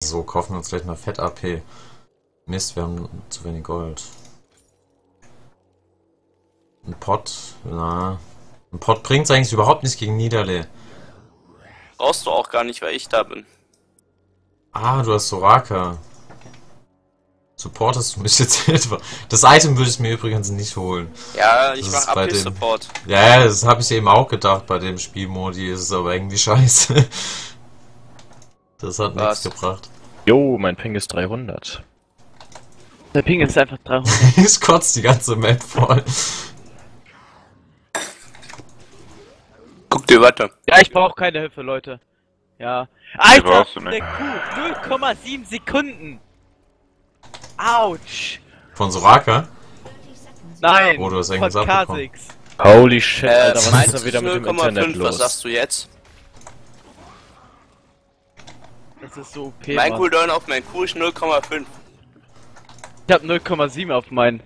So, kaufen wir uns gleich mal Fett AP. Mist, wir haben zu wenig Gold. Ein Pot? Na. Ein Pot bringt's eigentlich überhaupt nicht gegen Niederleh. Brauchst du auch gar nicht, weil ich da bin. Ah, du hast Soraka. Supportest du mich jetzt etwa? Das Item würde ich mir übrigens nicht holen. Ja, ich Das mach ist bei AP-Support. Ja, das habe ich eben auch gedacht bei dem Spielmodi. Ist es aber irgendwie scheiße. Das hat nichts gebracht. Jo, mein Ping ist 300. Der Ping ist einfach 300. Ich kotze die ganze Map voll. Guck dir weiter. Ja, ich brauche keine Hilfe, Leute. Ja. Alter, brauchst du nicht. der Kuh, 0,7 Sekunden. Autsch. Von Soraka? Nein, Oh, du hast von irgendwas abbekommen. Kha'Zix. Holy shit, Alter, was ist Meinst da du wieder mit dem Internet 0,5, was los? sagst du jetzt? Das ist so OP, Mein Mann. Cooldown auf mein Q ist 0,5. Ich hab 0,7 auf meinen.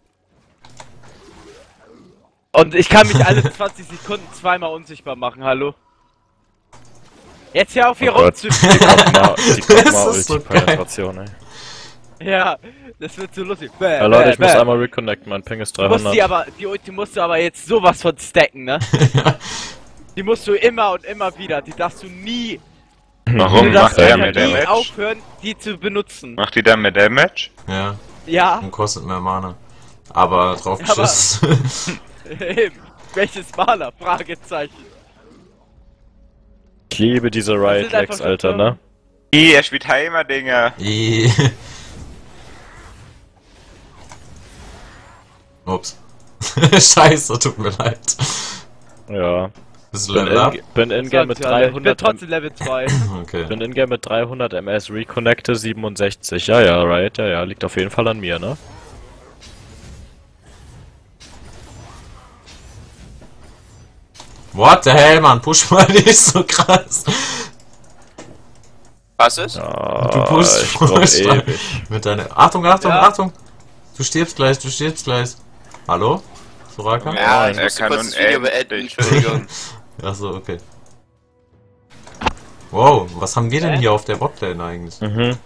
Und ich kann mich alle 20 Sekunden zweimal unsichtbar machen, hallo? Jetzt hör auf hier Oh Gott. rumzufliegen. Die Das ist so Ulti-Penetration, ey. Ja, das wird so lustig. Ja, Leute, ich muss einmal reconnecten, mein Ping ist Du musst 300. die Ulti musst du aber jetzt sowas von stacken, ne? Die musst du immer und immer wieder, die darfst du nie, Warum du macht darfst er nie mehr Damage? aufhören, die zu benutzen. Macht die dann mehr Damage? Ja, Ja, und kostet mehr Mana. Aber drauf Aber- geschissen. eben. Welches Maler? Fragezeichen. Ich liebe diese sind Riot-Legs, einfach Alter, so ne? Er spielt Heimer-Dinger. Ih. Ups. Scheiße, tut mir leid. Ja. Bist du Level up? Bin in-game mit Ich bin 300 trotzdem Level 2. Okay. Bin in-game mit 300 MS, reconnecte 67. Ja, ja, right, ja, ja, liegt auf jeden Fall an mir, ne? What the hell, Mann? Push mal nicht so krass. Was ist? Ja, Du pushst ich brauch voll stark. ewig. Mit deiner. Achtung, Achtung, Ja. Achtung! Du stirbst gleich, du stirbst gleich. Hallo? Soraka? Ja, ich er musste kann kurz das Video beenden, unendlich Entschuldigung. Achso, okay. Wow, was haben wir denn hier auf der Botlane eigentlich? Mhm.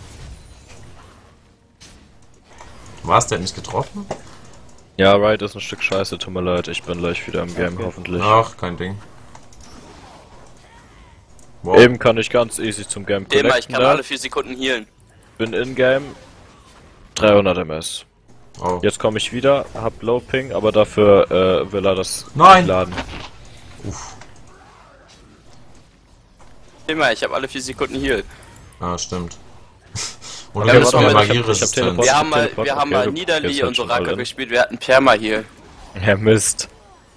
Was, der hat mich getroffen? Ja, right ist ein Stück Scheiße, tut mir leid, ich bin gleich wieder im Game, hoffentlich. Ach, kein Ding. Wow. Eben kann ich ganz easy zum Game Immer, ich connecten, kann ne? alle 4 Sekunden healen. Bin in-game 300 MS. Oh. Jetzt komme ich wieder, hab Low Ping, aber dafür will er das Nein! laden. Uff. Immer, ich habe alle 4 Sekunden heal. Ah, stimmt. Und Ja, du das bist war mir mal- ich hab Magieresistenz. Teleport. Wir haben mal, Teleport, wir haben okay, mal du Niederli gehst und halt schon Soraka all in. gespielt, wir hatten Perma heal. Ja, Mist.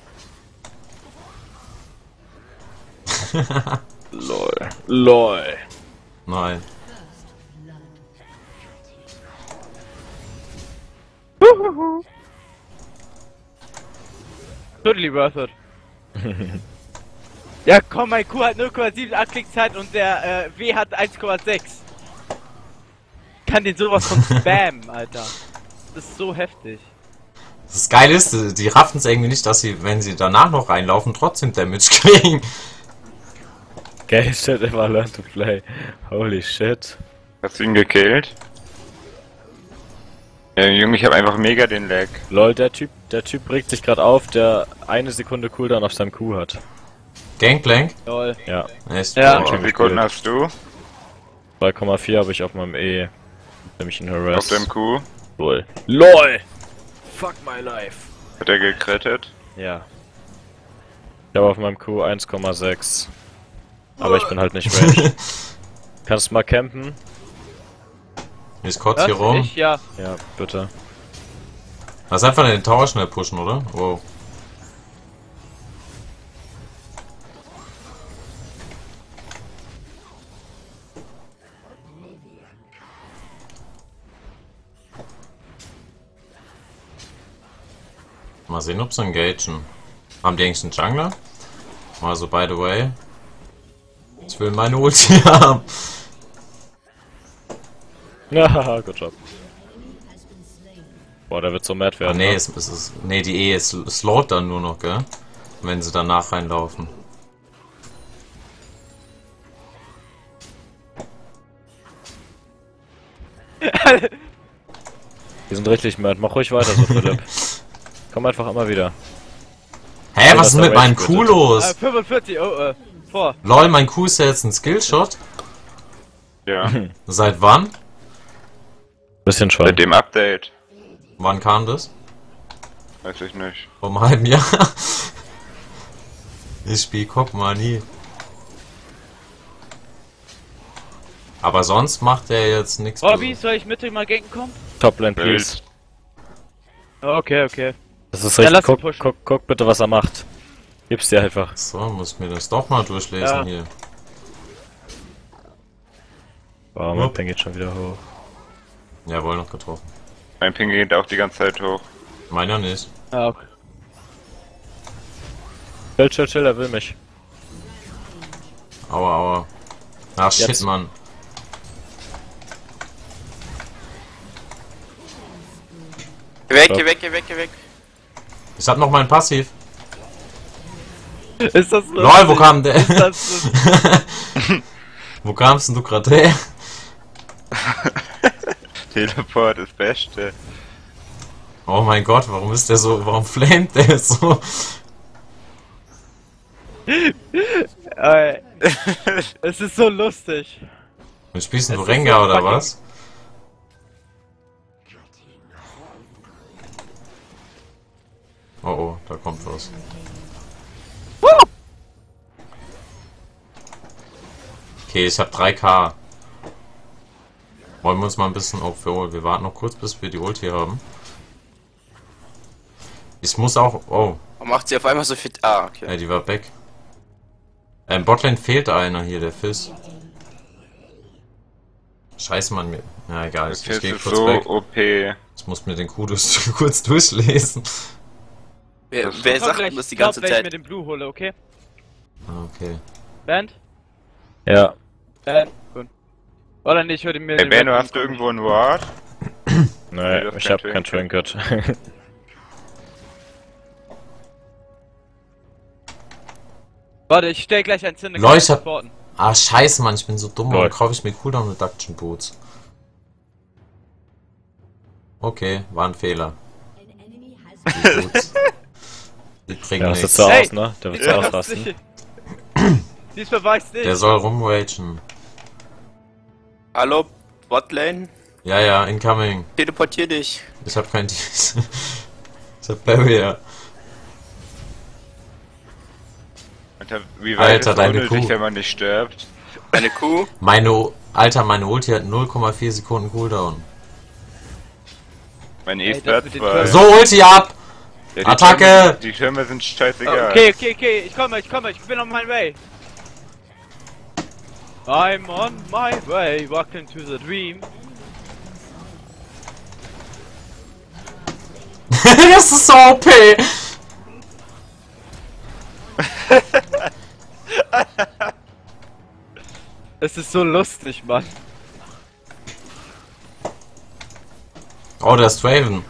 Lol. LOL. Nein. Totally worth it. Ja komm, mein Q hat 0,7 Anklickzeit und der W hat 1,6. Kann den sowas von spammen, Alter. Das ist so heftig. Das Geile ist, die raffen es irgendwie nicht, dass sie, wenn sie danach noch reinlaufen, trotzdem Damage kriegen. Gay shit, ever learn to play. Holy shit. Hast du ihn gekillt? Ja, Junge, ich habe einfach mega den Lag. Lol, der Typ regt sich gerade auf, der 1 Sekunde Cooldown auf seinem Q hat. Gangplank? Lol. Ja. Echt? Ja. Wie viele Sekunden hast du 2,4 habe ich auf meinem E. Nämlich ein auf Harass. dem Q? LOL. LOL! Fuck my life. Hat er gekrittet? Ja. Ich habe auf meinem Q 1,6. Aber ich bin halt nicht range. Kannst du mal campen? Ich kotze hier rum. Ich? Ja. Ja, bitte. Lass einfach den Tower schnell pushen, oder? Wow. Mal sehen, ob sie engagen. Haben die eigentlich einen Jungler? Also, by the way. Ich will meine Ulti haben. Ja, good job. Boah, der wird so mad Ah, werden. nee, ne? es ist. Nee, die E ist slowt dann nur noch, gell? Wenn sie danach reinlaufen. Die sind richtig mad. Mach ruhig weiter so, Philipp. Komm einfach immer wieder. Hä, was ist dass mit der meinem Rage Kuh quittet. los? 45, vor. Lol, mein Kuh ist ja jetzt ein Skillshot. Ja, Seit wann? Bisschen schon. seit dem Update. Wann kam das? Weiß ich nicht. Vor einem halben Jahr? Ich spiel Cock mal nie. Aber sonst macht er jetzt nichts. Robby, soll ich mit dem mal ganken kommen? Toplane, please. Wild. Okay, okay. Das ist Ja, richtig. lass ihn Guck, pushen. guck bitte, was er macht. Gib's dir einfach. So, muss mir das doch mal durchlesen Ja. hier. Oh, mein Ping geht schon wieder hoch. Jawohl, noch getroffen. Mein Ping geht auch die ganze Zeit hoch. Meiner nicht. Ah, okay. Chill, er will mich. Aua, aua. Ach shit, Jetzt. Mann. Geh weg, geh weg, geh weg, geh weg. Ich hab noch meinen Passiv. Ist das lustig? Lol, wo kam der? Ist das lustig? Wo kamst denn du gerade her? Teleport ist Beste. Oh mein Gott, warum ist der so, warum flamet der so? Es ist so lustig. Du spielst du Es ist Rengar so oder fucking- was? Oh oh, da kommt was. Okay, ich hab 3K. Wollen wir uns mal ein bisschen auf... Wir warten noch kurz, bis wir die Ulti haben. Ich muss auch... Oh, Warum macht sie auf einmal so fit? Ah, okay. ja, die war weg. Botlane fehlt einer hier, der Fizz. Scheiße, Mann. Ja, egal, Das ich ist geh kurz so weg. OP. Ich muss mir den Kudos kurz durchlesen. Wer Das- wer Komm sagt gleich, denn das die ich glaub, ganze wenn ich mir Zeit? den Blue hole, okay? Ah, okay. Band? Ja. Gut. Oder nicht, ich würde mir Hey den Benno, Red hast du Bull irgendwo ein Ward? Nee, du hast ich kein hab kein Trinket. Warte, ich stell gleich ein Zünder. Leute, ich hab- supporten. Ah, scheiße, Mann, ich bin so dumm. Lol. Warum kaufe ich mir Cooldown Reduction Boots? Okay, war ein Fehler. Die Boots. Die bringen Ja, das sieht nichts. so Hey! aus, ne? Der wird so Ja, ausrasten. Diesmal war ich's nicht. Der soll rumwagen. Hallo, Botlane? Ja, ja, incoming. Teleportier dich. Ich hab kein Ich hab Barrier. Alter, wie Alter, weit ist deine unnötig, Kuh. wenn man nicht stirbt? Eine Kuh? Alter, meine Ulti hat 0,4 Sekunden Cooldown. Mein Ey, E-Splat das mit den 2. Türmen. So, Ulti ab! Ja, Attacke! Die Türme sind scheißegal. Okay, ich komme, ich bin on my way. I'm on my way, walking to the dream. Das ist so OP! Es ist so lustig, Mann. Oh, der ist Draven.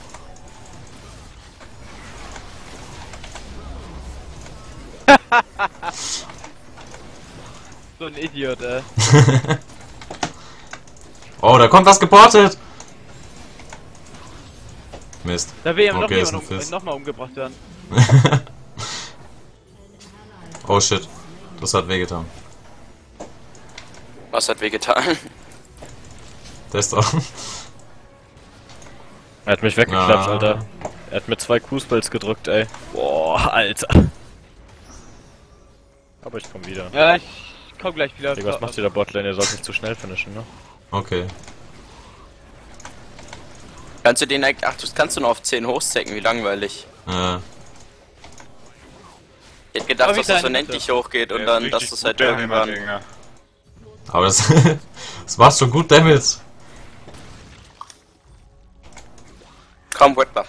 So ein Idiot, ey. Oh, da kommt was geportet! Mist. Da will noch Okay, ist jemand ein Fizz. nochmal umgebracht werden. Oh shit. Das hat wehgetan. Was hat wehgetan? Der ist doch. Er hat mich weggeklappt, Ah. Alter. Er hat mir 2 Q-Spells gedrückt, ey. Boah, Alter. Aber ich komm wieder. Ja, ich komm gleich wieder. Digga, was macht ihr da Botlane? Ihr sollt nicht zu schnell finishen, ne? Okay. Kannst du den eigentlich... Ach, das kannst du nur auf 10 hochstecken, wie langweilig. Ich hätte gedacht, Aber wie dass das so deine unendlich hochgeht und Der dann, ist dass richtig das halt gut, der irgendwann... Heimatdinger. Aber das, das macht schon gut Damage. Komm, Wetbuff.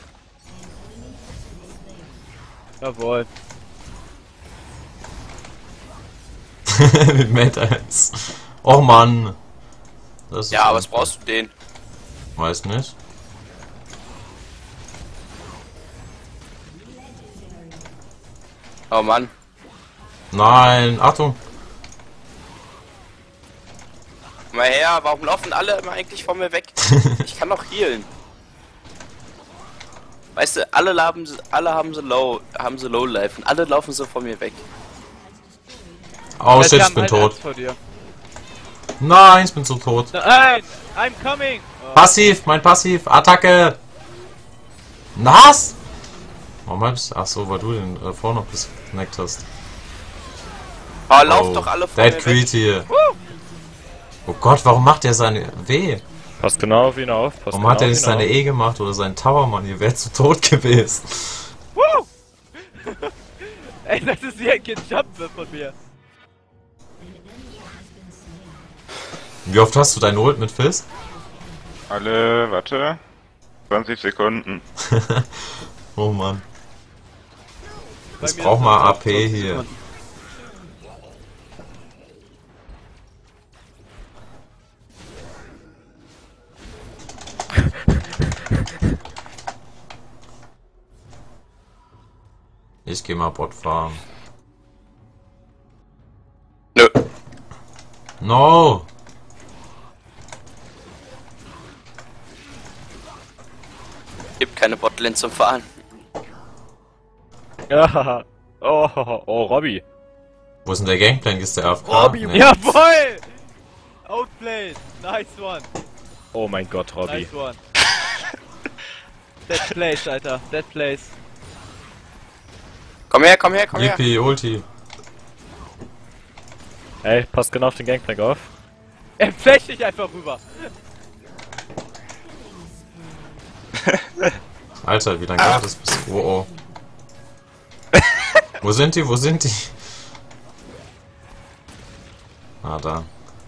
Jawohl. Mit Mad 1. Oh Mann. Das ist Ja, was einfach- brauchst du den? Weiß nicht. Oh Mann. Nein, Achtung. Mal her, warum laufen alle immer eigentlich von mir weg? Ich kann doch healen. Weißt du, alle haben so low life und alle laufen so von mir weg. Oh Die shit, haben ich bin halt tot. Angst vor dir. Nein, ich bin so tot. Nein! I'm coming! Oh. Passiv, mein Passiv, Attacke! Was? Warum hab ich... Achso, weil du den vorne noch gesnackt hast. Oh, lauft doch alle von Dead mir weg. Creature. Oh Gott, warum macht der seine W? Passt genau auf ihn auf. Passt Warum genau hat er auf nicht ihn seine auf. E gemacht oder seinen Towermann? Ihr wärt zu tot gewesen. Woo! Ey, das ist wie ein Gejumpe von mir. Wie oft hast du deinen Ult mit Fizz? Alle, warte. 20 Sekunden. Oh Mann. Bei Ich mir brauch ist mal das AP 20 hier. Sekunden. Ich geh mal Bot fahren. Nö. No! Gibt keine Botlane zum Fahren. Ja. Oh, Robby. Wo ist denn der Gangplank? Ist der AFK? Robby, Nee. Jawoll! Outplayed! Nice one! Oh mein Gott, Robby. Nice one! Dead place, Alter. Dead place. Komm her, komm her, komm her. Yippie, Ulti. Ey, passt genau auf den Gangplank auf. Er flasht dich einfach rüber. Alter, wie lange dauert das bis... Oh oh. Wo sind die? Wo sind die? Ah, da.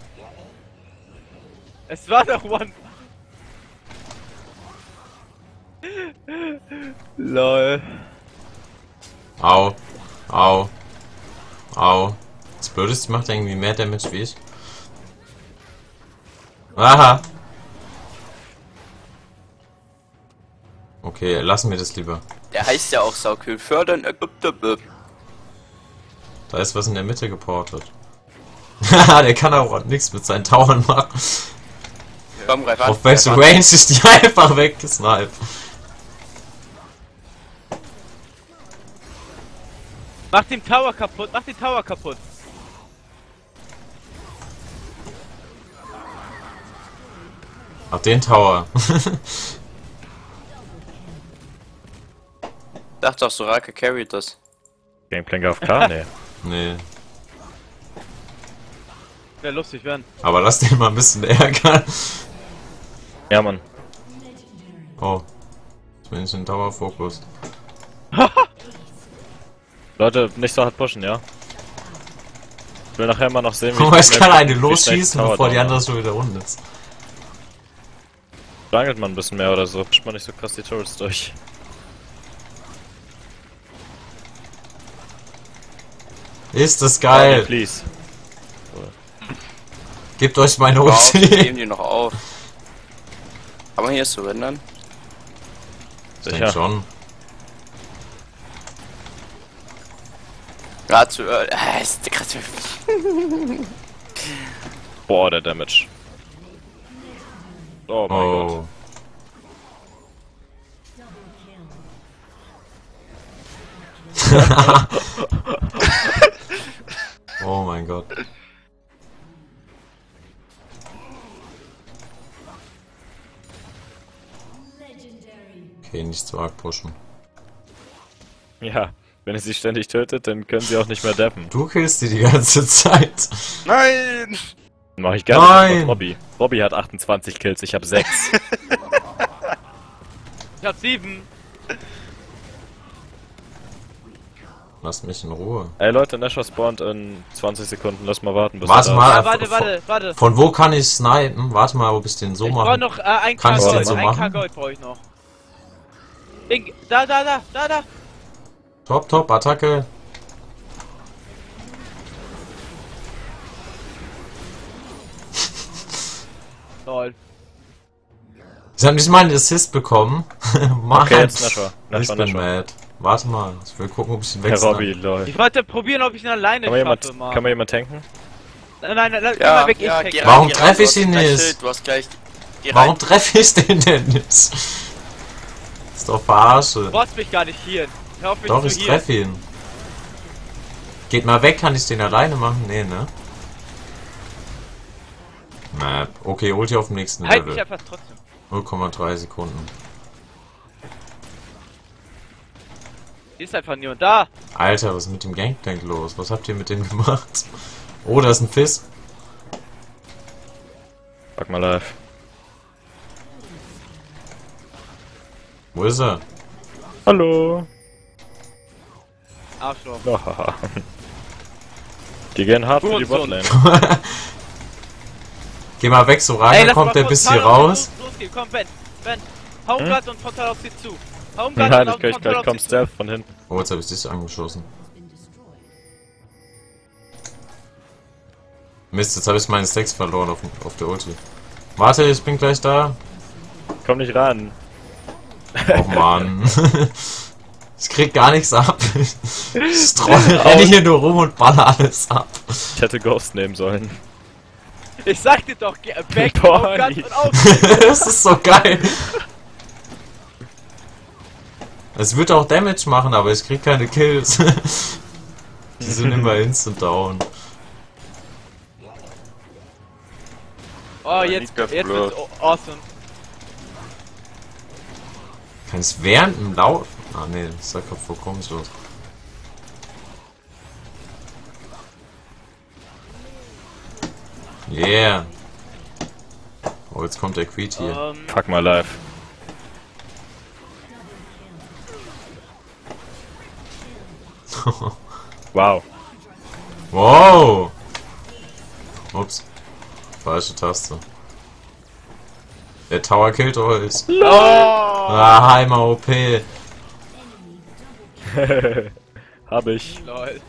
Es war doch one. Lol. Au. Au. Au. Das Blöde ist, die macht irgendwie mehr Damage wie ich. Aha. Okay, lassen wir das lieber. Der heißt ja auch Saukühl. Fördern. Da ist was in der Mitte geportet. Haha, der kann auch nichts mit seinen Tauern machen. Komm, greif an. Auf welche Greif an. Range ist die einfach weggesniped? Mach den Tower kaputt, mach den Tower kaputt. Ach, den Tower. Dachte doch, Soraka carried das. Gangplank auf K? Nee. Nee. Wäre lustig, wenn. Aber lass den mal ein bisschen ärgern. Ja, Mann. Oh. Jetzt bin ich in Tower-Fokus. Leute, nicht so hart pushen, ja? Ich will nachher mal noch sehen, Guck mal, ich kann eine wie schnell losschießen, Tower bevor die down andere ist. schon wieder unten ist. Strangelt man ein bisschen mehr oder so. Pusht man nicht so krass die Turrets durch. Ist das Oh, geil. please. Gebt euch meine Wow, wir Ulti. nehmen die noch auf. Kann man hier surrendern? Ich denke Sicher. schon. Gerade zu early. Ist grad zu... Boah, der Damage. Oh mein Gott. Oh. Oh mein Gott. Okay, nicht zu arg pushen. Ja, wenn ihr sie ständig tötet, dann können sie auch nicht mehr dappen. Du killst die ganze Zeit. Nein! Mach ich gerne Nein! mit Robby. Robby hat 28 Kills, ich hab 6. Ich hab 7. Lass mich in Ruhe. Ey Leute, Nashor spawnt in 20 Sekunden, lass mal warten, bis Warte er mal. da Ja, ist. warte. Von wo kann ich snipen? Warte mal, ob ich den so Ich brauch mache. noch 1 Kann K ich den Gold. so 1 K machen? Gold brauche ich noch. Ding, da. Top, Attacke. Lol. Ich hab nicht mal einen Assist bekommen. Mann. Okay, jetzt Nashor. Ich bin mad. Warte mal, ich will gucken, ob ich ihn Herr wechsle. Robby, lol. Ich wollte probieren, ob ich ihn alleine Kann man schaffe, Mann. jemand tanken? Nein, geh Ja, mal weg, ja, ich geh check. rein, Warum geh rein, treffe du ich hast ihn gleich nicht? Schild, Du hast gleich... Geh Warum rein. treffe ich den denn nicht? Ist doch verarsche. Du brauchst mich gar nicht hier. Hör auf mich Doch, zu ich hier. treffe ihn. Geht mal weg, kann ich den alleine machen? Nee, ne? Map. Okay, Ulti auf dem nächsten Halt mich Level. einfach trotzdem. 0,3 Sekunden. Hier ist einfach niemand da. Alter, was ist mit dem Gangplank los? Was habt ihr mit dem gemacht? Oh, da ist ein Fizz. Fuck mal live. Wo ist er? Hallo. Arschloch. Hahaha. Die gehen hart für die Hurensohn. Botlane. Geh mal weg, so rein, Ey, dann lass kommt mal der bis hier frontal auf raus. sie losgehen. Komm, Ben. Homegard und frontal auf sie zu. Homegard Nein, und ich kann frontal gleich auf kommen sie zu. Stealth von hinten. Oh, jetzt habe ich dich angeschossen. Mist, jetzt habe ich meine Stacks verloren auf der Ulti. Warte, ich bin gleich da. Komm nicht ran. Oh Mann. Ich krieg gar nichts ab. Ich renne hier nur rum und baller alles ab. Ich hätte Ghost nehmen sollen. Ich sag dir doch, geh weg, Boah, Homegard nie. und auf. Das ist so geil. Es wird auch Damage machen, aber ich krieg keine Kills. Die sind immer instant down. Oh, Liegt jetzt das wird's bloß. awesome. Kann ich während dem Lauf... Ah ne, das ist ja vollkommen so. Yeah. Oh, jetzt kommt der Queet hier. Fuck mal live. Wow. Wow. Ups. Falsche Taste. Der Tower killt euch. Oh! Ah, Heimer OP. Hab ich. Lol.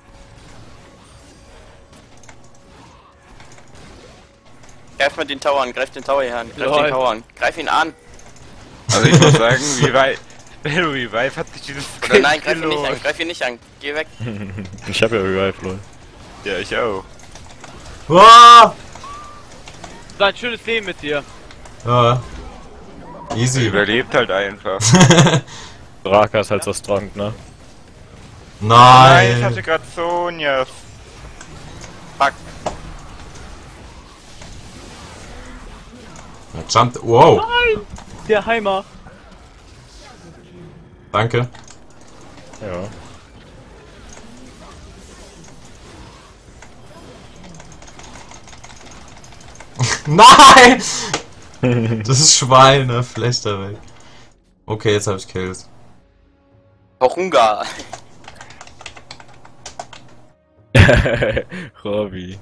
Greif mal den Tower an, greif den Tower hier an, greif Lol. den Tower an. Greif ihn an. Also ich muss sagen, Revive hat sich dieses Oder nein, greif ihn nicht an, greif ihn nicht an. Geh weg. Ich hab ja Revive, lol. Ja, ich auch. Ah! So ein schönes Leben mit dir. Ja. Easy. Überlebt halt einfach. Raka ist halt so strong, ne? Nein, ich Nein. hatte gerade Sonjas. Fuck. Jump. Wow. Der Heimer. Danke. Ja. Nein! Das ist Schweine. Flechter weg. Okay, jetzt habe ich Kills. Horunga. Robby.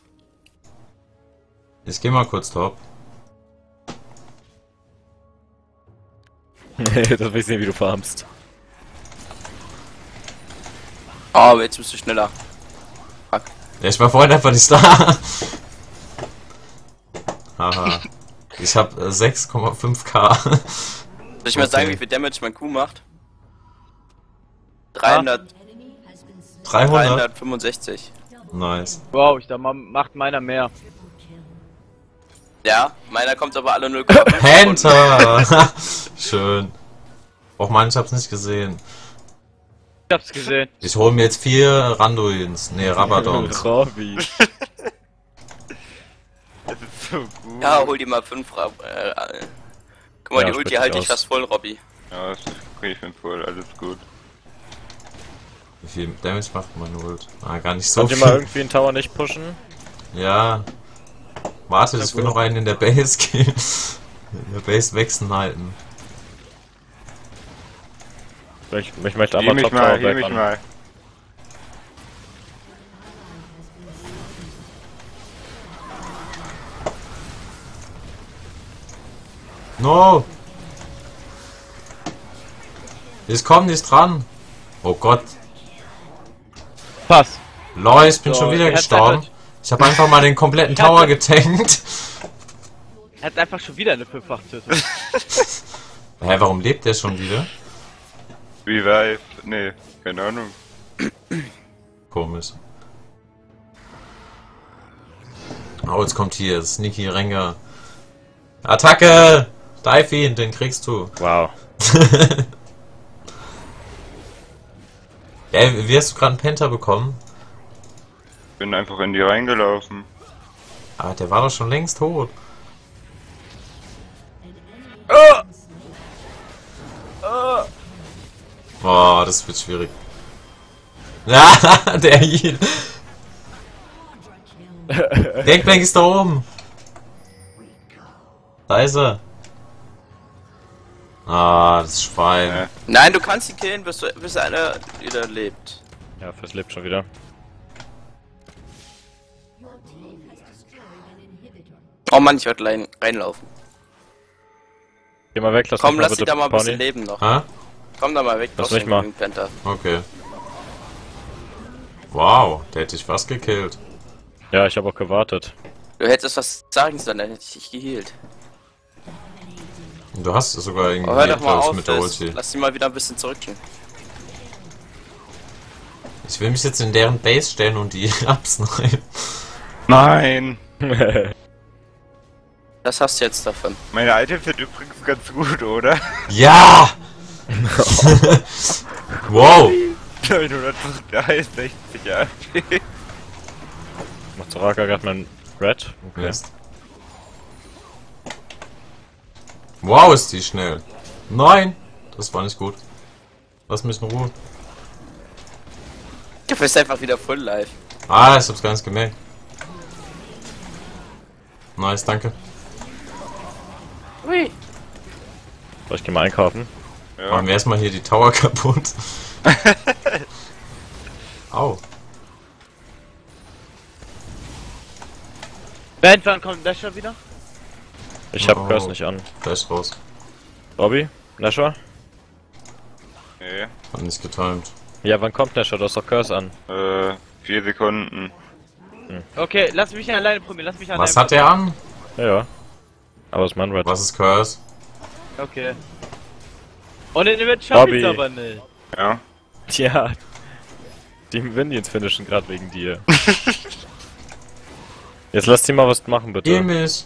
Ich geh mal kurz top. Das will ich sehen, wie du farmst. Oh, aber jetzt bist du schneller. Ja, ich war vorhin einfach nicht da. Haha. Ich hab 6,5k. Soll ich mal Okay. sagen, wie viel Damage mein Q macht? 300, 300? 365. Nice. Wow, macht meiner mehr. Ja, meiner kommt aber alle 0,5 Panther! Schön. Och man, ich hab's nicht gesehen. Ich hab's gesehen. Ich hol mir jetzt 4 Randuins. Nee, Rabadons. Robby. Das ist so gut. Ja, hol dir mal 5 Guck mal, Ja, die Ulti sprich halte aus. ich fast voll, Robby. Ja, das krieg ich bin voll, alles gut. Wie viel Damage macht meine Ult? Ah, gar nicht so Könnt ihr mal viel. irgendwie einen Tower nicht pushen? Ja. Warte, ich will noch einen in der Base gehen. In der Base wechseln halten. Ich möchte Geh einmal mich Top mal, Tower geh mich backern. mal. No! Ich komm nicht dran. Oh Gott. Pass. Lol, ich bin So, schon wieder er hat gestorben. einfach- Ich habe einfach mal den kompletten Tower getankt. Er hat einfach schon wieder eine 5-fach-Tötung. Hä, warum lebt der schon wieder? Revive. Nee, keine Ahnung. Komisch. Oh, jetzt kommt hier Sneaky Rengar. Attacke! Dive ihn, den kriegst du. Wow. Ey, wie hast du gerade einen Penta bekommen? Bin einfach in die reingelaufen. Aber der war doch schon längst tot. Oh, das wird schwierig. Ja, der Heal. Gangplank ist da oben. Da ist er. Ah, das Schwein. Nein, du kannst ihn killen, bis einer wieder lebt. Ja, Fizz lebt schon wieder. Oh Mann, ich werde reinlaufen. Geh mal weg, Komm, mich lass bitte ihn da mal ein bisschen Pony. leben noch. Hä? Komm da mal weg, Lass aus mich dem mal. grünen Panther. Okay. Wow, der hätte dich fast gekillt. Ja, ich habe auch gewartet. Du hättest was sagen sollen, dann hätte ich dich geheilt. Du hast sogar irgendwie, Oh, hör doch mal glaub ich, auf, mit der Fizz. Ulti. Lass ihn mal wieder ein bisschen zurückgehen. Ich will mich jetzt in deren Base stellen und die absnipen. Nein! Das hast du jetzt davon. Meine Items sind übrigens ganz gut, oder? Ja! Wow! 963 AP. Macht Soraka gerade mein Red? Okay. Mist. Wow, ist die schnell. Nein! Das war nicht gut. Lass mich in Ruhe. Du bist einfach wieder full live. Ah, ich hab's gar nicht gemerkt. Nice, danke. Ui. Soll ich geh mal einkaufen? Ja. Machen wir erstmal hier die Tower kaputt. Au. Ben, wann kommt Dasher wieder? Ich hab Oh. Curse nicht an. Flash raus. Bobby? Nashor? Nee. Hat nicht getimed. Ja, wann kommt Nashor? Du hast doch Curse an. 4 Sekunden. Okay, lass mich alleine probieren, lass mich alleine. Was hat der an? Ja, ja. Aber ist mein Red. Was ist Curse? Okay. Und in dem Event schaff ich's Bobby. aber nicht. Ja. Tja. Die Minions finishen gerade wegen dir. Jetzt lass die mal was machen, bitte. Geh mich.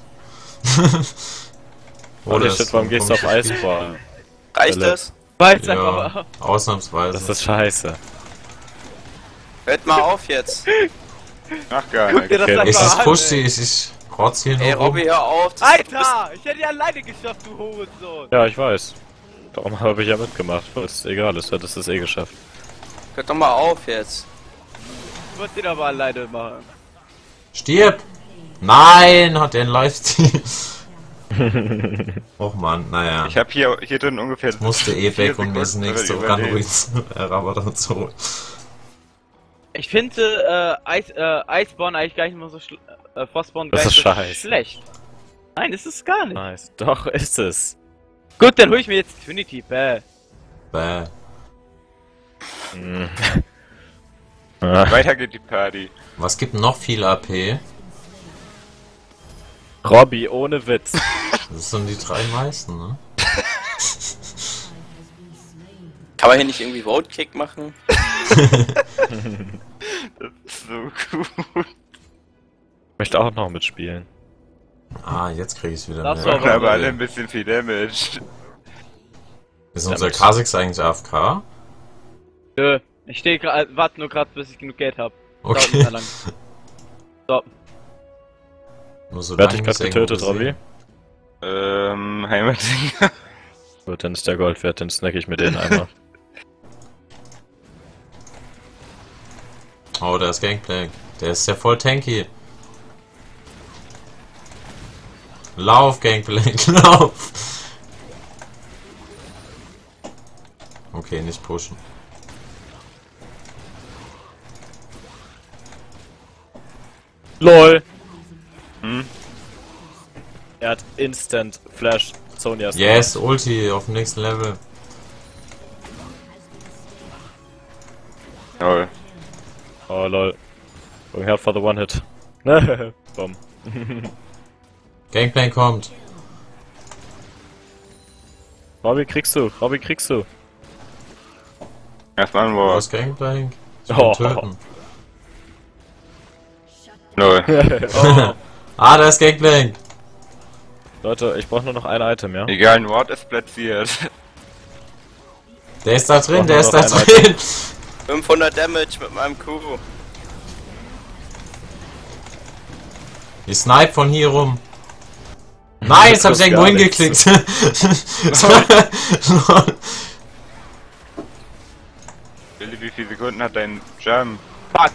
Holy das shit, warum gehst du auf komisch. Eisbahn? Reicht Welle. das? Weil's einfach. Ja, ausnahmsweise. Das ist scheiße. Hört mal auf jetzt. Ach gar Guck nicht. dir das Okay, Ich einfach an. push ey. die, ich rotz hier Ey, nur rum. Robby, hör auf. Das Alter! Ich hätte die alleine geschafft, du Hurensohn. Ja, ich weiß. Darum habe ich ja mitgemacht, weil es egal ist, du hättest es eh geschafft. Hört doch mal auf jetzt. Du musst den aber alleine machen. Stirb! Nein, hat der einen Lifesteal. Och man, naja. Ich habe hier drin ungefähr. Musste eh 4 weg und mir ist Sekunden nächste überleben. Runruins Rabatt so. Ich finde Iceborn eigentlich gar nicht mehr so Frostborn gar Das nicht ist so scheiße. schlecht. Nein, ist es gar nicht. Nice. Doch, ist es. Gut, dann hol ich mir jetzt Trinity, bäh. Bäh. Weiter geht die Party. Was gibt noch viel AP? Robby, ohne Witz. Das sind die 3 meisten, ne? Kann man hier nicht irgendwie Vote-Kick machen? So gut. Ich möchte auch noch mitspielen. Ah, jetzt krieg ich's wieder Darfst mehr. du Machen aber alle ein bisschen viel Damage. Ist unser Kha'Zix eigentlich AFK? Nö. Ich stehe gerade, warte nur gerade, bis ich genug Geld hab. Dauert nicht Okay. mehr lang. So. Nur so Wer hat dich lange gerade ich irgendwo getötet, Robby? sehe. Heimatdinger. Gut, dann ist der Gold wert, dann snack ich mir den einmal. Oh, da ist Gangplank. Der ist ja voll tanky. Lauf, Gangplank, lauf! Okay, nicht pushen. LOL! Er hat Instant Flash Sonjas. Yes, Ulti auf dem nächsten Level. Toll. Oh lol. Going hard for the one hit. Bumm. Gangplank kommt. Robby kriegst du, Robby kriegst du. Erstmal ein Wo Wort. ist Gangplank? Ich Oh. will töten. Null. Oh. Ah, da ist Gangplank. Leute, ich brauche nur noch ein Item, ja? Egal, ein Ward ist platziert. Der ist da drin, Braucht der nur ist noch da ein drin. 500 Damage mit meinem Q. Ich snipe von hier rum. Nein, jetzt hab ich trifft irgendwo gar nichts. hingeklickt. Billy, wie viele Sekunden hat dein Jump? Fuck.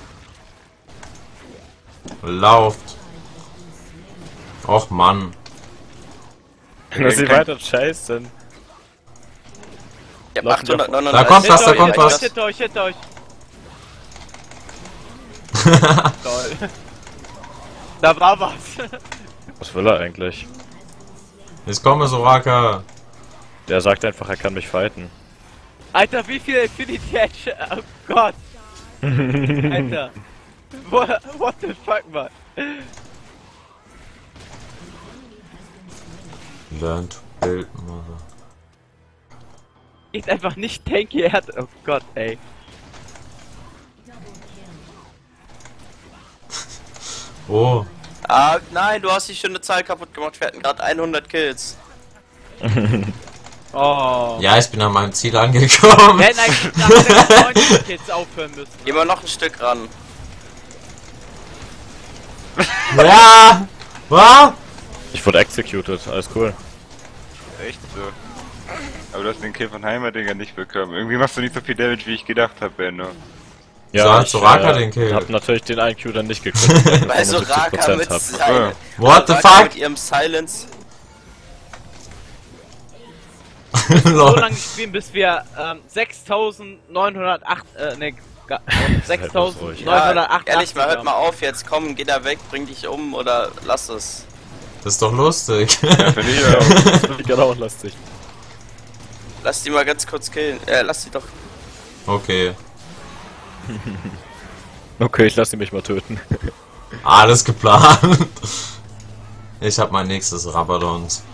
Lauft. Och Mann. Dass sie weiter chasen. Ich hab Laufen die auf- 839. Da kommt was, da kommt was. Hinter euch, hinter euch. Toll. Da war was. Was will er eigentlich? Jetzt komme Soraka. Der sagt einfach, er kann mich fighten. Alter, wie viel Infinity Edge? Oh Gott. Alter. What the fuck, man? Learn to build, Mother. Ist einfach nicht tanky, er hat. Oh Gott, ey. Oh. Ah, nein, du hast die schöne Zahl kaputt gemacht. Wir hatten gerade 100 Kills. Oh. Ja, ich bin an meinem Ziel angekommen. Wir hätten eigentlich nach 96 Kills aufhören müssen. Gehen wir noch ein Stück ran. Ja! Was? Ich wurde executed, alles cool. Echt so. Aber du hast den Kill von Heimerdinger nicht bekommen. Irgendwie machst du nicht so viel Damage, wie ich gedacht habe, Benno. So hat Soraka den Kill. Hab natürlich den IQ dann nicht gekriegt, weil ich Bei 75% Soraka mit, hab. What the Soraka fuck? mit ihrem Silence. So Lol. lange spielen, bis wir 6908, ne, 6988. Ja, ehrlich mal, hört mal auf jetzt. Komm, geh da weg, bring dich um oder lass es. Das ist doch lustig. Ja, finde ich auch. Genau, lastig. Lass die mal ganz kurz killen. Lass die doch. Okay. Okay, ich lasse mich mal töten. Alles geplant. Ich hab mein nächstes Rabadons.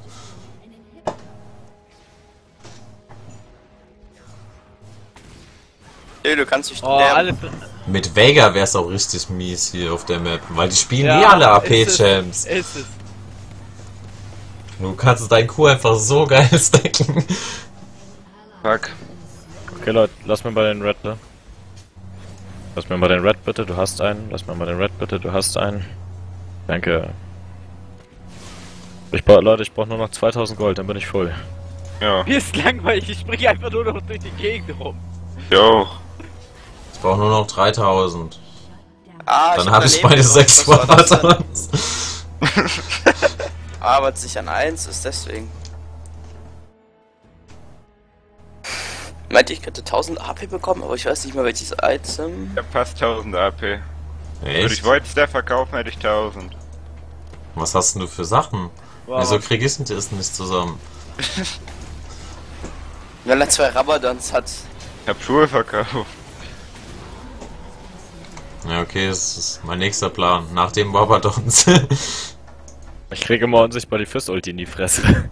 Nee, du kannst dich Oh, sterben. alles. Mit Vega wär's auch richtig mies hier auf der Map, weil die spielen Ja, nie alle ist AP-Champs. Ist es. Du kannst dein Q einfach so geil stacken. Fuck. Okay, Leute, lass mir mal den Red, ne? Lass mir mal den Red bitte, du hast einen. Lass mir mal den Red bitte, du hast einen. Danke. Leute, ich brauche nur noch 2000 Gold, dann bin ich voll. Ja, Mir ist langweilig, ich springe einfach nur noch durch die Gegend rum. ich auch. Ich brauche nur noch 3000. Ah, Dann hab habe ich daneben meine gedrückt. 6 Was war das denn? Rabadons. Arbeitet sich an 1 ist deswegen. Meinte ich könnte 1000 AP bekommen, aber ich weiß nicht mehr welches Item. Ich hab fast 1000 AP. Würde ich Echt? Void Staff verkaufen, hätte ich 1000. Was hast denn du für Sachen? Wow. Wieso krieg ich denn das nicht zusammen? Wenn er 2 Rabadons hat. Ich hab Schuhe verkauft. Ja, okay, das ist mein nächster Plan. Nach dem Rabadons. Ich kriege immer unsichtbar die Fist-Ulti in die Fresse.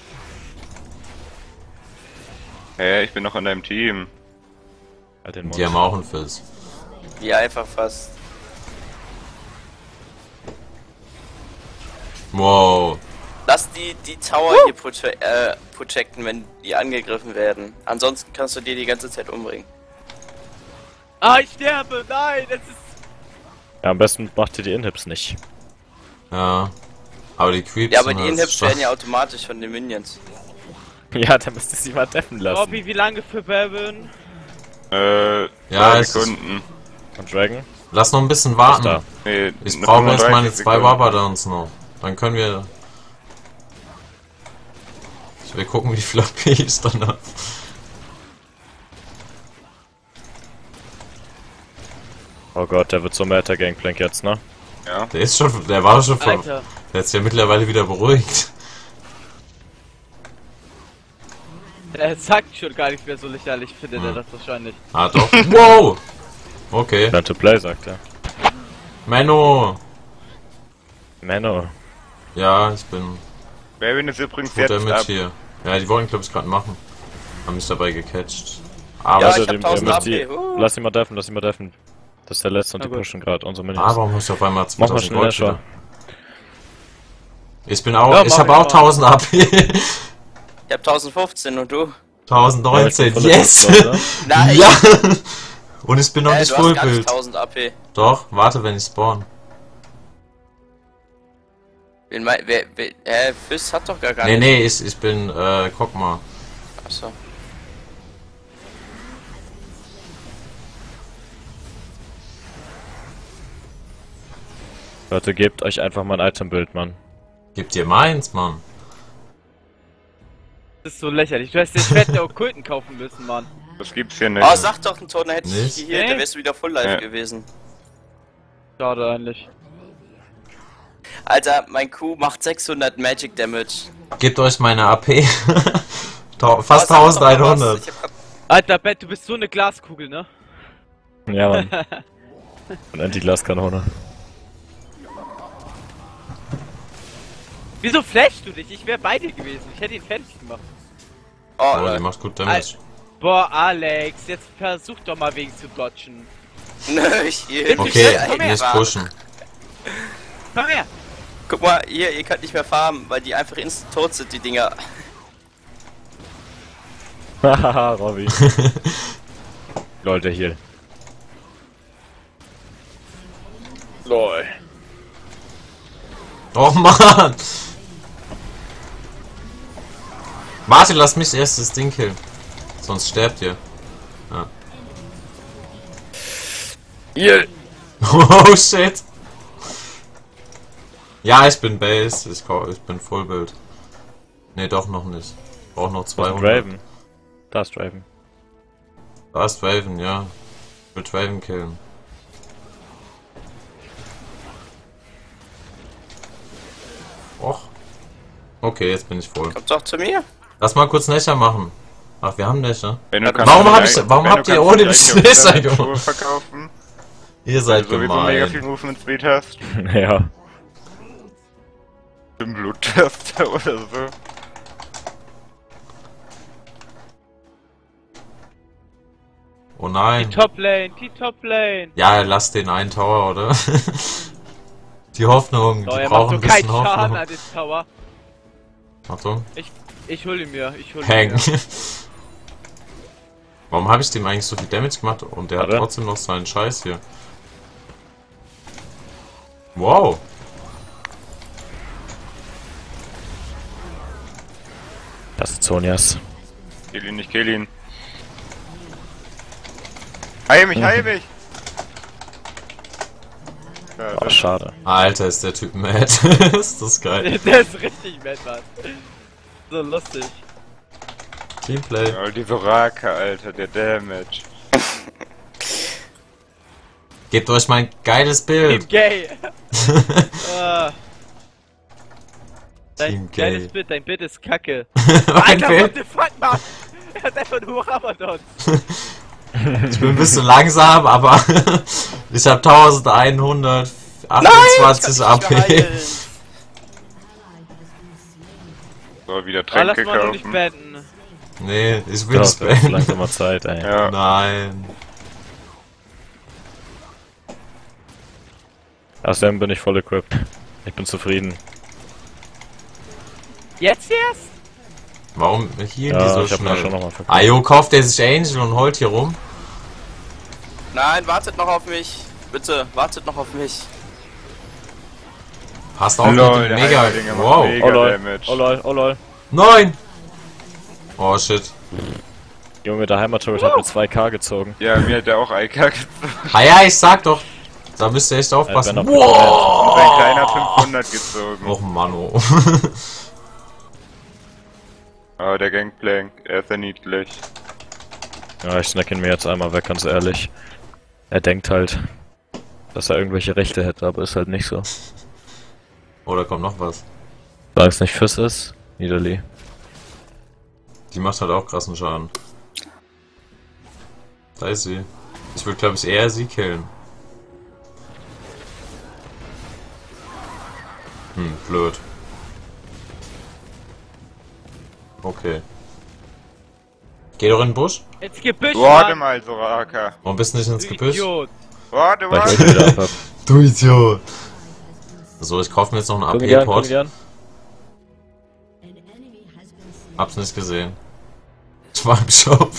Hä, ich bin noch in deinem Team. Halt den Mund. Die haben auch einen Fizz. Ja, einfach fast. Wow. Lass die Tower hier projecten, wenn die angegriffen werden. Ansonsten kannst du dir die ganze Zeit umbringen. Ah, ich sterbe! Nein, das ist. Ja, am besten macht ihr die Inhips nicht. Ja. Aber die Creeps Ja, aber sind die halt Inhips stark. werden ja automatisch von den Minions. Ja, dann müsst ihr sie mal deffen lassen. Robby, wie lange für Baron? Ja, 2 es ist- Sekunden. Und Dragon? Lass noch ein bisschen Ist warten. da. Nee, Ich noch brauche jetzt 35 meine 2 Sekunden. Rabadons noch. Dann können wir... Ich will gucken, wie viel AP ich dann hab. Oh Gott, der wird so Meta Gangplank jetzt, ne? Ja. Der ist schon... Der war schon... Alter. Der ist ja mittlerweile wieder beruhigt. Der sagt schon gar nicht mehr so lächerlich, findet er Hm. das wahrscheinlich. Ah, doch. Wow! Okay. Plan to play, sagt er. Menno! Menno. Ja, ich bin Baron ist übrigens gut jetzt damit ab. hier. Ja, die wollten, glaube ich, gerade machen. Haben mich dabei gecatcht. Aber, Ja, Also, ich hab 1000 müsst die, AP. lass ihn mal deffen, lass ihn mal deffen. Das ist der letzte und Na die gut. pushen gerade unsere Minions. aber muss ich auf einmal Mach mal 2000 schnell Gold Asher. wieder. Ich bin auch, Ja, ich mach habe ich auch mal. 1000 AP. Ich hab 1015 und du? 1019, volle yes! Kopf, oder? Nein! Ja! Und ich bin noch nicht du hast gar nicht Vollbild. 1000 AP. Doch, warte, wenn ich spawn. Fizz hat doch gar Nee, nicht. nee, ich bin, guck mal. Achso. Leute, gebt euch einfach mal ein Itembild, Mann. Gib dir meins, Mann. Das ist so lächerlich. Du hättest den Schwert der Okkulten kaufen müssen, Mann. Das gibt's hier nicht. Oh, sag doch einen Ton, dann hätte ich Nicht? dich geheilt, Nee. dann wärst du wieder Full Life Ja. gewesen. Schade eigentlich. Alter, mein Q macht 600 Magic Damage. Gebt euch meine AP. Fast Oh, sag doch mal was. 1100. Ich hab grad- Alter, Bett, du bist so eine Glaskugel, ne? Ja, Mann. Und Anti-Glaskanone. Wieso flashst du dich? Ich wäre bei dir gewesen. Ich hätte ihn fertig gemacht. Oh, Oh, die macht gut Damage. Boah, Alex, jetzt versuch doch mal wegen zu dodgen. nö, hier. Okay, komm her. nicht pushen. Komm her! Guck mal, hier, ihr könnt nicht mehr farmen, weil die einfach instant tot sind, die Dinger. Hahaha, Robby. Lol, der Heal. Lol. Oh Mann! Warte, lass mich erst das Ding killen. Sonst sterbt ihr. Heal! Oh shit! Ja, ich bin Base. Ich bin Fullbild. Ne, doch noch nicht. Ich brauch noch Da ist 200. Draven. Da ist Draven. Da ist Draven, ja. Ich will Draven killen. Och. Okay, jetzt bin ich voll. Kommt doch zu mir. Lass mal kurz Nächer machen. Ach, wir haben Nächer. Wenn du Warum kannst hab du ich- warum wenn du habt ihr kannst ohne du mich eigentlich Messer auch deine gemacht? Schuhe verkaufen? Ihr seid Sowieso mega viel gemein. Movement Speed hast. Ja. Im Bluttester oder so. Oh Die nein. Toplane, die Toplane! Ja, lass den einen Tower, oder? Die Hoffnung, So, die er macht brauchen so ein keinen bisschen Schaden Hoffnung. an den Tower. Achtung. Ich hol ihn mir, ich hol ihn Peng. mir. Warum habe ich dem eigentlich so viel Damage gemacht und der hat Warte. trotzdem noch seinen Scheiß hier? Wow. Das ist Sonias. Kill ihn, ich kill ihn. Heil mich, heil mich! Ja, Oh, schade. Alter, ist der Typ mad. Ist das geil. Der ist richtig mad, Mann. So lustig. Teamplay. oh, die Soraka, Alter, der Damage. Gebt euch mein geiles Bild. Team Gay! Team Dein geiles Gay. Bild, dein Bild ist kacke. Mein Alter, what Bild? the fuck, Mann? Er hat einfach nur Rabadon. Ich bin ein bisschen langsam, aber ich habe 1128 AP. So, wieder Ah, lass Tränke mal nur nicht kaufen. beenden. Nee, ich will Ja, nicht das ist beenden. langsam mal Zeit, ey. Ja, Nein. Außerdem bin ich voll equipped. Ich bin zufrieden. Jetzt erst? Warum hier die Ja, so ich hab mir schon schnell? nochmal verkauft. Ayo, kauft der sich Angel und holt hier rum? Nein, wartet noch auf mich. Bitte, wartet noch auf mich. Passt auf Lol, mit dem der Mega. Heimerdinger macht Wow. mega Oh lol, Damage. oh lol, oh lol. Nein! Oh shit. Junge, der Heimat-Turret hat mir 2K gezogen. Ja, mir hat der auch IK gezogen. Ah ja, ich sag doch. Da müsst ihr echt aufpassen. wenn er- Wow! Und ein kleiner 500 gezogen. Och Mann, oh. Oh, der Gangplank, er ist ja niedlich. Ja, ich snack ihn mir jetzt einmal weg, ganz ehrlich. Er denkt halt, dass er irgendwelche Rechte hätte, aber ist halt nicht so. Oh, da kommt noch was. Solange es nicht Fizz ist, Niederli. Die macht halt auch krassen Schaden. Da ist sie. Ich würde, glaube ich, eher sie killen. Blöd. Okay. Geh doch in den Busch. Ins Gebüsch, Warte Mann. mal, Soraka. Warum bist du nicht ins Du Gebüsch? Idiot. Warte Weil ich mal. euch wieder abhab. Du Idiot. So, ich kaufe mir jetzt noch einen Komm gern, komm AP-Port. gern. Hab's nicht gesehen. Ich war im Shop.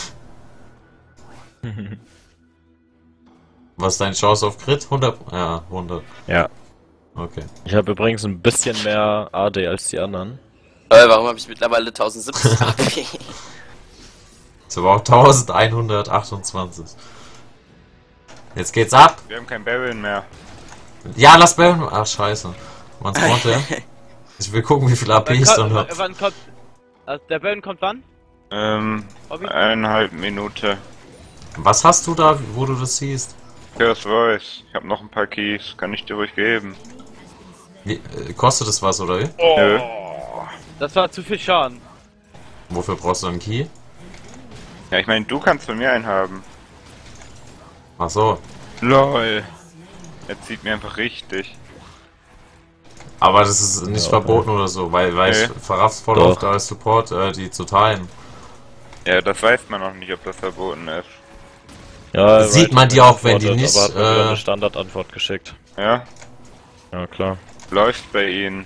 Was ist deine Chance auf Crit? 100? Ja, 100. Ja. Okay. Ich habe übrigens ein bisschen mehr AD als die anderen. Warum habe ich mittlerweile 1070 AP? Ist aber auch 1128. Jetzt geht's ab. Wir haben kein Baron mehr. Ja, lass Baron. Ach, scheiße. Man spawnt der. Ich will gucken, wie viel AP ich dann hab. Wann kommt... Also der Baron kommt wann? Hobby? 1,5 Minute. Was hast du da, wo du das siehst? Chaos Voice. Ich habe noch ein paar Keys. Kann ich dir ruhig geben. Wie, kostet das was, oder wie? Nö. Das war zu viel Schaden. Wofür brauchst du einen Key? Ja, ich meine, du kannst von mir einen haben. Ach so. LOL. Er zieht mir einfach richtig. Aber das ist nicht verboten oder so, weil ich verraff's voll Doch. oft als Support, die zu teilen. Ja, das weiß man noch nicht, ob das verboten ist. Ja, Sieht man die auch, wenn die nicht, Aber hat mir wieder eine Standardantwort geschickt. Ja? Ja, klar. Läuft bei ihnen.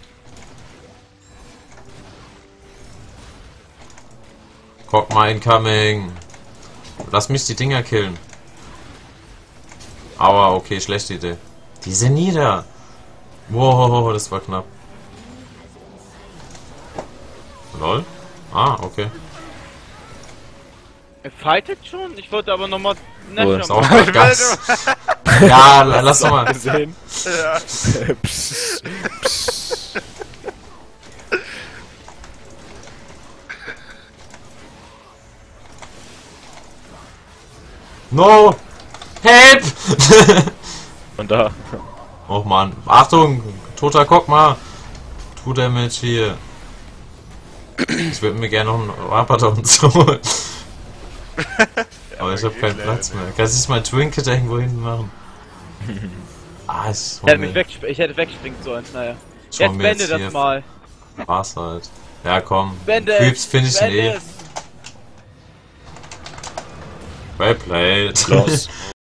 Guck mal, incoming. Lass mich die Dinger killen. Aua, okay, schlechte Idee. Die sind nieder. Wow, das war knapp. Lol. Ah, okay. Ihr fightet schon? Ich wollte aber nochmal... Wohl. Ist auch grad Gas. Ja, lass doch mal. Gesehen? Ja. No! Help! Und da. Oh man. Achtung! Toter Kokma! True Damage hier. Ich würde mir gerne noch einen Rapidon holen. Aber ich habe keinen Platz mehr. Kannst du nicht mal ein Trinket irgendwo hinten machen? Ah, ich Ich hätte wegspringen sollen, naja. Schau Jetzt mir bände jetzt das hier. mal. War's halt. Ja, komm. Bände Creeps es, finde ich bände eh. es. Well played. Los.